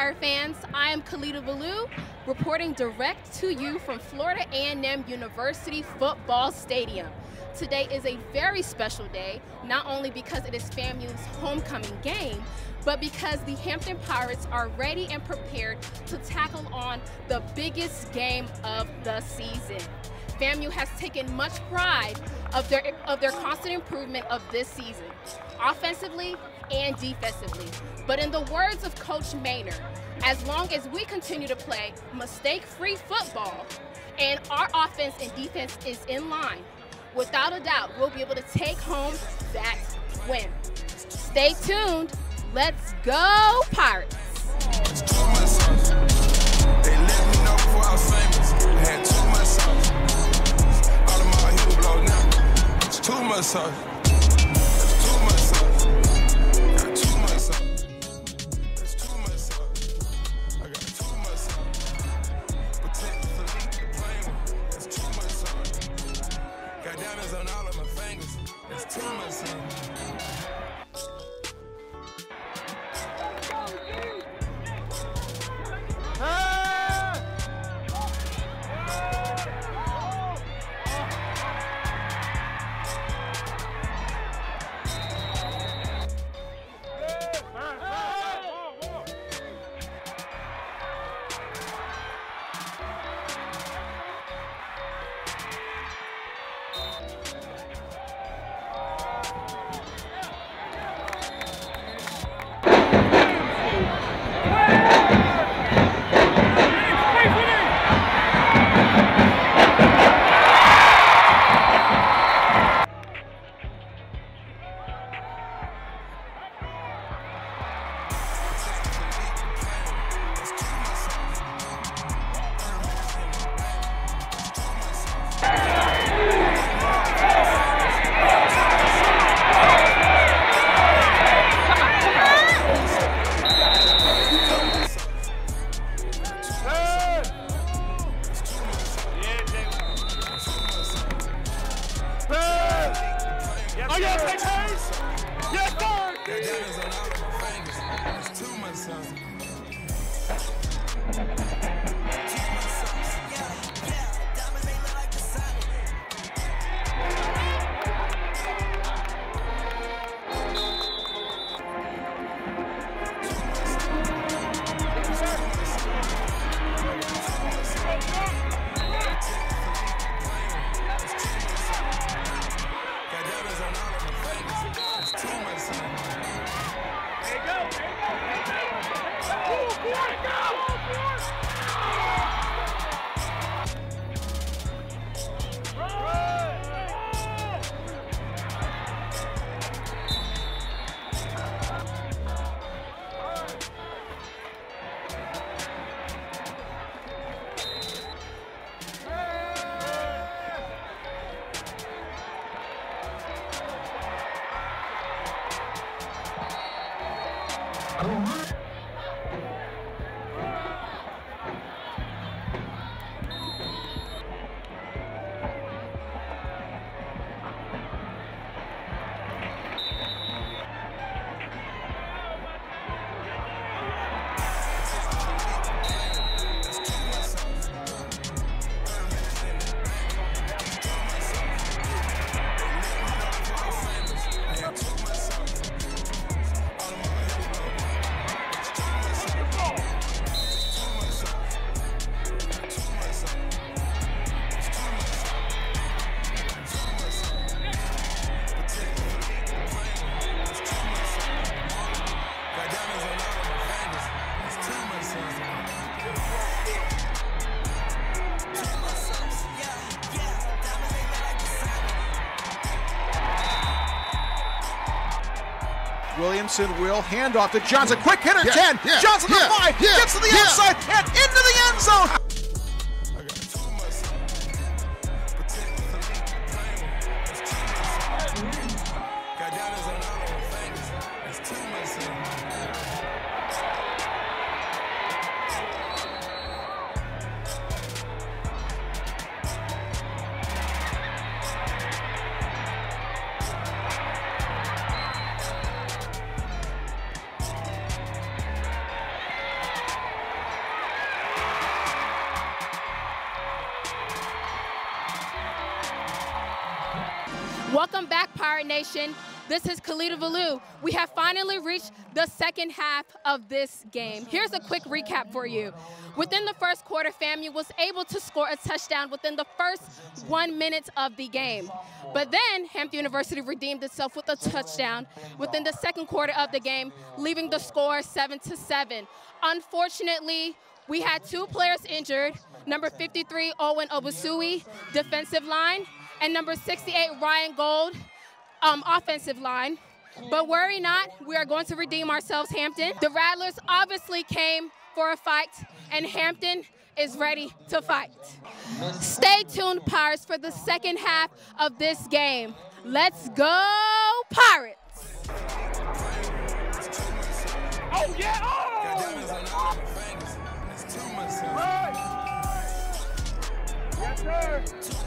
Pirate fans, I am Khalida Ballou, reporting direct to you from Florida A&M University Football Stadium. Today is a very special day, not only because it is FAMU's homecoming game, but because the Hampton Pirates are ready and prepared to tackle on the biggest game of the season. FAMU has taken much pride of their constant improvement of this season, offensively and defensively. But in the words of Coach Maynard, as long as we continue to play mistake-free football and our offense and defense is in line, without a doubt, we'll be able to take home that win. Stay tuned. Let's go, Pirates. They let me know before I was famous. I had too much sauce. All of my heel blow now. It's too much sauce. It's too much sauce. Got too much sauce. It's too much sauce. I got too much sauce. Protect the leak, the plane. It's too much sauce. Got diamonds on all of my fingers. It's too much sauce. Williamson will hand off to Johnson. Quick hitter, 10. Johnson to 5. Gets to the outside and into the end zone. Welcome back, Pirate Nation. This is Khalida Valou. We have finally reached the second half of this game. Here's a quick recap for you. Within the first quarter, FAMU was able to score a touchdown within the first 1 minute of the game. But then Hampton University redeemed itself with a touchdown within the second quarter of the game, leaving the score 7-7. Unfortunately, we had 2 players injured, number 53, Owen Obusui, defensive line, and number 68, Ryan Gold, offensive line. But worry not, we are going to redeem ourselves, Hampton. The Rattlers obviously came for a fight, and Hampton is ready to fight. Stay tuned, Pirates, for the second half of this game. Let's go, Pirates! Oh, yeah! Oh! Yes, sir!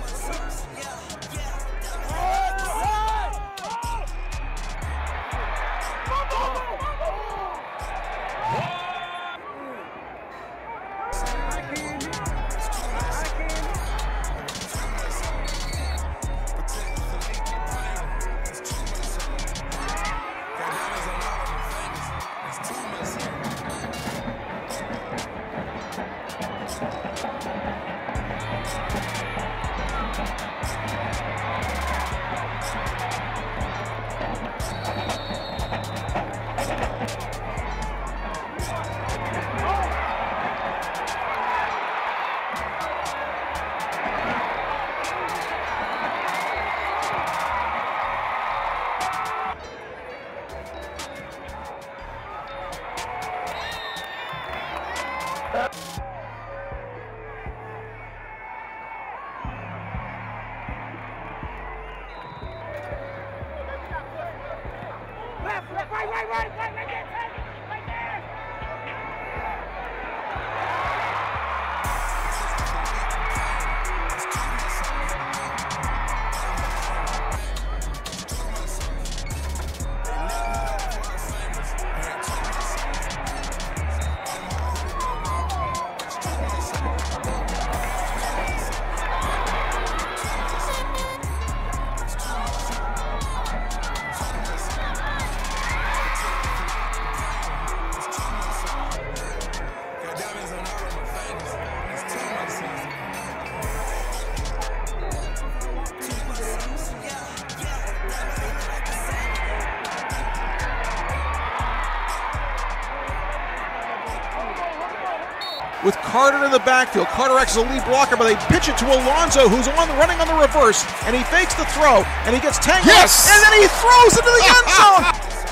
With Carter in the backfield. Carter acts as a lead blocker, but they pitch it to Alonzo, who's running on the reverse, and he fakes the throw, and he gets tangled, yes! And then he throws into the end zone.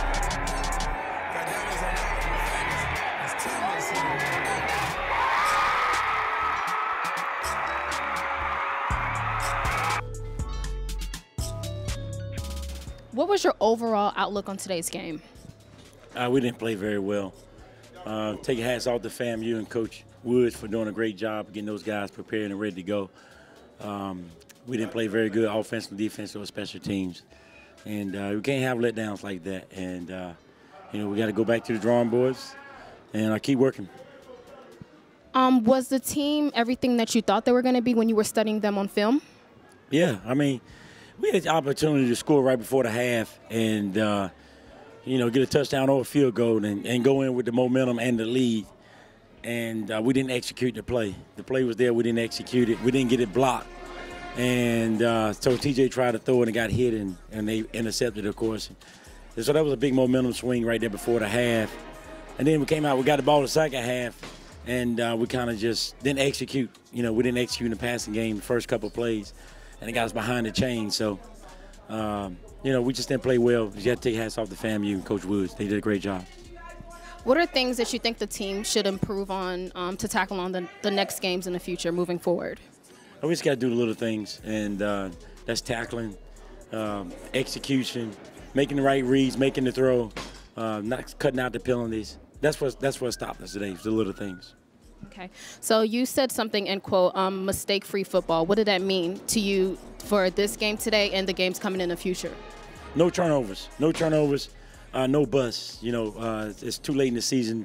What was your overall outlook on today's game? We didn't play very well. Take your hats off to FAMU and Coach Woods for doing a great job getting those guys prepared and ready to go. We didn't play very good offensive, defensive, or special teams. And we can't have letdowns like that. And, we got to go back to the drawing boards and keep working. Was the team everything that you thought they were going to be when you were studying them on film? Yeah, I mean, we had the opportunity to score right before the half and, get a touchdown or a field goal and go in with the momentum and the lead. And we didn't execute the play. The play was there. We didn't execute it. We didn't get it blocked. And so TJ tried to throw it and got hit, and they intercepted, of course. And so that was a big momentum swing right there before the half. And then we came out, we got the ball the second half, and we kind of just didn't execute. We didn't execute in the passing game the first couple of plays, and it got us behind the chain. So, we just didn't play well. You got to take hats off to FAMU and Coach Woods. They did a great job. What are things that you think the team should improve on to tackle on the next games in the future moving forward? We just got to do the little things, and that's tackling, execution, making the right reads, making the throw, not cutting out the penalties. That's what stopped us today, the little things. Okay. So you said something in quote, mistake-free football. What did that mean to you for this game today and the games coming in the future? No turnovers. No turnovers. No busts. It's too late in the season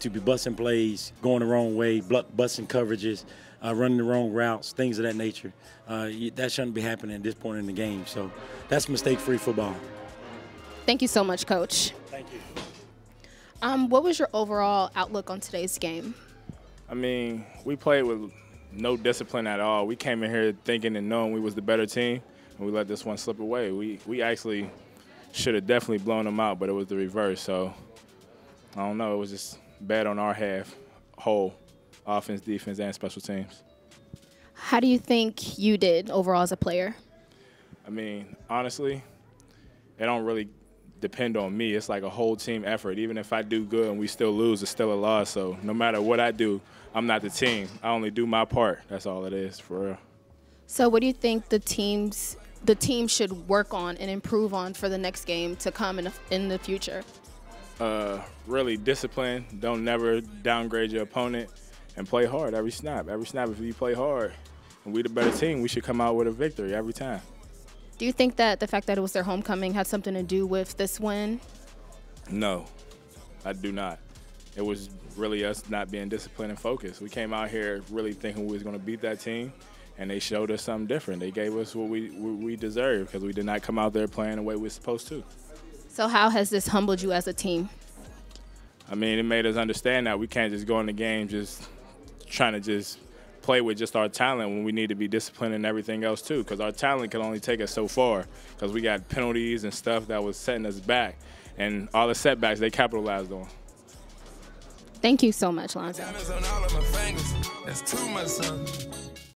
to be busting plays, going the wrong way, busting coverages, running the wrong routes, things of that nature. That shouldn't be happening at this point in the game. So that's mistake-free football. Thank you so much, Coach. Thank you. What was your overall outlook on today's game? I mean, we played with no discipline at all. We came in here thinking and knowing we was the better team, and we let this one slip away. We actually should have definitely blown them out, but it was the reverse. So I don't know. It was just bad on our half, whole offense, defense, and special teams. How do you think you did overall as a player? I mean, honestly, it don't really depend on me. It's like a whole team effort. Even if I do good and we still lose, it's still a loss. So no matter what I do, I'm not the team. I only do my part. That's all it is, for real. So what do you think the team should work on and improve on for the next game to come in the future? Really discipline. Don't never downgrade your opponent, and play hard every snap. Every snap, if you play hard and we the better team, we should come out with a victory every time. Do you think that the fact that it was their homecoming had something to do with this win? No, I do not. It was really us not being disciplined and focused. We came out here really thinking we was going to beat that team, and they showed us something different. They gave us what we deserved, because we did not come out there playing the way we were supposed to. So how has this humbled you as a team? I mean, it made us understand that we can't just go in the game just trying to just play with just our talent when we need to be disciplined and everything else too, because our talent can only take us so far, because we got penalties and stuff that was setting us back, and all the setbacks they capitalized on. Thank you so much, Lonzo. Diamonds on all of my fingers. That's too much, son.